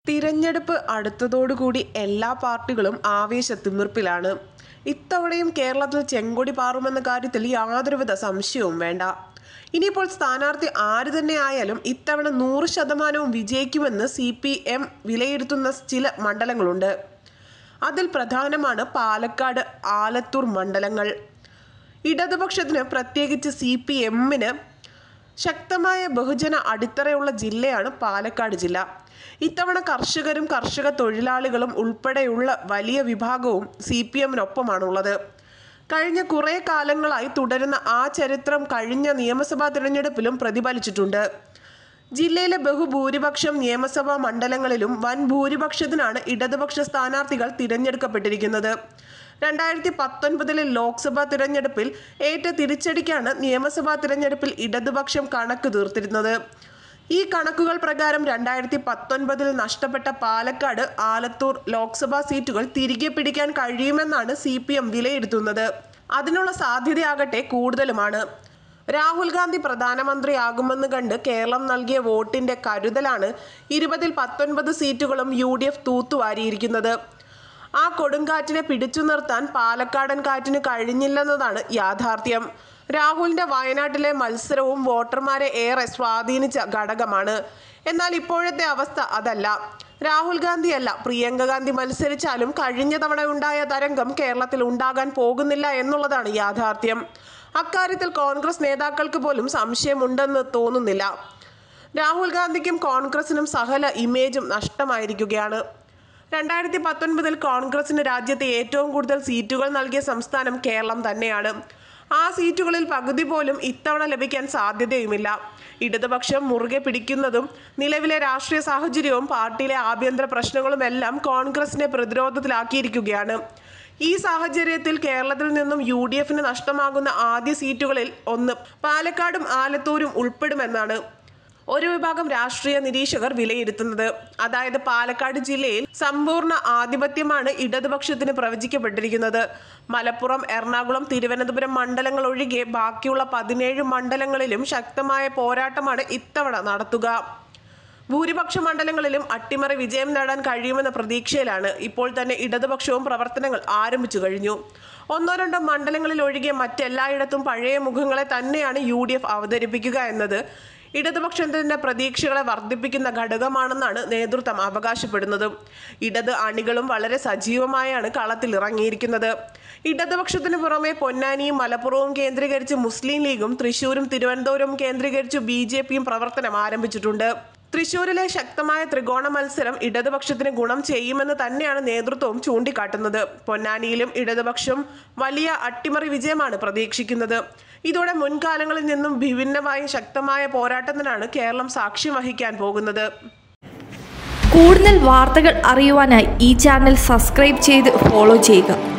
തിരഞ്ഞെടുപ്പ് അടുത്തതോടുകൂടി എല്ലാ പാർട്ടികളും ആവേശത്തിമിർപ്പിലാണ്. ഇത്തവണയും കേരളത്തിൽ ചെങ്കൊടി പാറുമെന്ന കാര്യത്തിൽ യാതൊരുവിധ സംശയവും വേണ്ട. ഇനിയിപ്പോൾ സ്ഥാനാർത്ഥി ആര് തന്നെ ആയാലും ഇത്തവണ 100% വിജയിക്കുമെന്ന് CPM വിലയിരുത്തുന്ന ചില മണ്ഡലങ്ങളുണ്ട്. അതിൽ പ്രധാനമാണ് പാലക്കാട്, ആലത്തൂർ മണ്ഡലങ്ങൾ. ഇടതുപക്ഷത്തിന്, പ്രത്യേകിച്ച് CPMന് ശക്തമായ ബഹുജന അടിത്തറയുള്ള ജില്ലയാണ് പാലക്കാട് ജില്ല. ഇത്തവണ കർഷകരും കർഷക തൊഴിലാളികളും ഉൾപ്പെടെയുള്ള വലിയ വിഭാഗവും CPMനൊപ്പമാണുള്ളത്. കഴിഞ്ഞ കുറേ കാലങ്ങളായി തുടരുന്ന ആ ചരിത്രം കഴിഞ്ഞ നിയമസഭാ തിരഞ്ഞെടുപ്പിലും പ്രതിഫലിച്ചിട്ടുണ്ട്. ജില്ലയിലെ ബഹുഭൂരിപക്ഷം നിയമസഭാ മണ്ഡലങ്ങളിലും വൻ ഭൂരിപക്ഷത്തിനാണ് ഇടതുപക്ഷ സ്ഥാനാർത്ഥികൾ തിരഞ്ഞെടുക്കപ്പെട്ടിരിക്കുന്നത്. 2019 ലോക്സഭാ തിരഞ്ഞെടുപ്പിൽ ഏറ്റ തിരിച്ചടിക്കാണ് നിയമസഭാ തിരഞ്ഞെടുപ്പിൽ ഇടതുപക്ഷം കണക്ക് തീർത്തിരുന്നത്. ഈ കണക്കുകൾ പ്രകാരം 2019 നഷ്ടപ്പെട്ട പാലക്കാട്, ആലത്തൂർ ലോക്സഭാ സീറ്റുകൾ തിരികെ പിടിക്കാൻ കഴിയുമെന്നാണ് CPM വിലയിരുത്തുന്നത്. അതിനുള്ള സാധ്യതയാകട്ടെ കൂടുതലുമാണ്. രാഹുൽ ഗാന്ധി പ്രധാനമന്ത്രിയാകുമെന്ന് കണ്ട് കേരളം നൽകിയ വോട്ടിന്റെ കരുതലാണ് 20-ൽ 19 സീറ്റുകളും UDF തൂത്തുവാരിയിരിക്കുന്നത്. ആ കൊടുങ്കാറ്റിനെ പിടിച്ചു നിർത്താൻ പാലക്കാടൻ കാറ്റിന് കഴിഞ്ഞില്ലെന്നതാണ് യാഥാർത്ഥ്യം. രാഹുലിന്റെ വയനാട്ടിലെ മത്സരവും വോട്ടർമാരെ ഏറെ സ്വാധീനിച്ച ഘടകമാണ്. എന്നാൽ ഇപ്പോഴത്തെ അവസ്ഥ അതല്ല. രാഹുൽ ഗാന്ധിയല്ല, പ്രിയങ്ക ഗാന്ധി മത്സരിച്ചാലും കഴിഞ്ഞ തവണ ഉണ്ടായ തരംഗം കേരളത്തിൽ ഉണ്ടാകാൻ പോകുന്നില്ല എന്നുള്ളതാണ് യാഥാർത്ഥ്യം. അക്കാര്യത്തിൽ കോൺഗ്രസ് നേതാക്കൾക്ക് പോലും സംശയമുണ്ടെന്ന് തോന്നുന്നില്ല. രാഹുൽ ഗാന്ധിക്കും കോൺഗ്രസിനും സകല ഇമേജും നഷ്ടമായിരിക്കുകയാണ്. 2019 കോൺഗ്രസിന് രാജ്യത്തെ ഏറ്റവും കൂടുതൽ സീറ്റുകൾ നൽകിയ സംസ്ഥാനം കേരളം തന്നെയാണ്. ആ സീറ്റുകളിൽ പകുതി പോലും ഇത്തവണ ലഭിക്കാൻ സാധ്യതയുമില്ല. ഇടതുപക്ഷം മുറുകെ പിടിക്കുന്നതും നിലവിലെ രാഷ്ട്രീയ സാഹചര്യവും പാർട്ടിയിലെ ആഭ്യന്തര പ്രശ്നങ്ങളുമെല്ലാം കോൺഗ്രസിനെ പ്രതിരോധത്തിലാക്കിയിരിക്കുകയാണ്. ഈ സാഹചര്യത്തിൽ കേരളത്തിൽ നിന്നും UDFന് നഷ്ടമാകുന്ന ആദ്യ സീറ്റുകളിൽ ഒന്ന് പാലക്കാടും ആലത്തൂരും ഉൾപ്പെടുമെന്നാണ് ഒരു വിഭാഗം രാഷ്ട്രീയ നിരീക്ഷകർ വിലയിരുത്തുന്നത്. അതായത് പാലക്കാട് ജില്ലയിൽ സമ്പൂർണ്ണ ആധിപത്യമാണ് ഇടതുപക്ഷത്തിന് പ്രവചിക്കപ്പെട്ടിരിക്കുന്നത്. മലപ്പുറം, എറണാകുളം, തിരുവനന്തപുരം മണ്ഡലങ്ങൾ ഒഴികെ ബാക്കിയുള്ള 17 മണ്ഡലങ്ങളിലും ശക്തമായ പോരാട്ടമാണ് ഇത്തവണ നടത്തുക. ഭൂരിപക്ഷ മണ്ഡലങ്ങളിലും അട്ടിമറി വിജയം നേടാൻ കഴിയുമെന്ന പ്രതീക്ഷയിലാണ് ഇപ്പോൾ തന്നെ ഇടതുപക്ഷവും പ്രവർത്തനങ്ങൾ ആരംഭിച്ചു കഴിഞ്ഞു. 1-2 മണ്ഡലങ്ങളിൽ ഒഴികെ മറ്റെല്ലായിടത്തും പഴയ മുഖങ്ങളെ തന്നെയാണ് UDF അവതരിപ്പിക്കുക എന്നത് ഇടതുപക്ഷത്തിന്റെ പ്രതീക്ഷകളെ വർദ്ധിപ്പിക്കുന്ന ഘടകമാണെന്നാണ് നേതൃത്വം അവകാശപ്പെടുന്നത്. ഇടത് അണികളും വളരെ സജീവമായാണ് കളത്തിൽ ഇറങ്ങിയിരിക്കുന്നത്. ഇടതുപക്ഷത്തിന് പുറമെ പൊന്നാനിയും മലപ്പുറവും കേന്ദ്രീകരിച്ച് മുസ്ലിം ലീഗും തൃശ്ശൂരും തിരുവനന്തപുരവും കേന്ദ്രീകരിച്ച് BJPയും പ്രവർത്തനം ആരംഭിച്ചിട്ടുണ്ട്. തൃശ്ശൂരിലെ ശക്തമായ ത്രികോണ മത്സരം ഇടതുപക്ഷത്തിന് ഗുണം ചെയ്യുമെന്ന് തന്നെയാണ് നേതൃത്വവും ചൂണ്ടിക്കാട്ടുന്നത്. പൊന്നാനിയിലും ഇടതുപക്ഷം വലിയ അട്ടിമറി വിജയമാണ് പ്രതീക്ഷിക്കുന്നത്. ഇതോടെ മുൻകാലങ്ങളിൽ നിന്നും വിഭിന്നമായ ശക്തമായ പോരാട്ടത്തിനാണ് കേരളം സാക്ഷ്യം വഹിക്കാൻ പോകുന്നത്. കൂടുതൽ വാർത്തകൾ അറിയുവാനായി ഈ ചാനൽ സബ്സ്ക്രൈബ് ചെയ്ത് ഫോളോ ചെയ്യുക.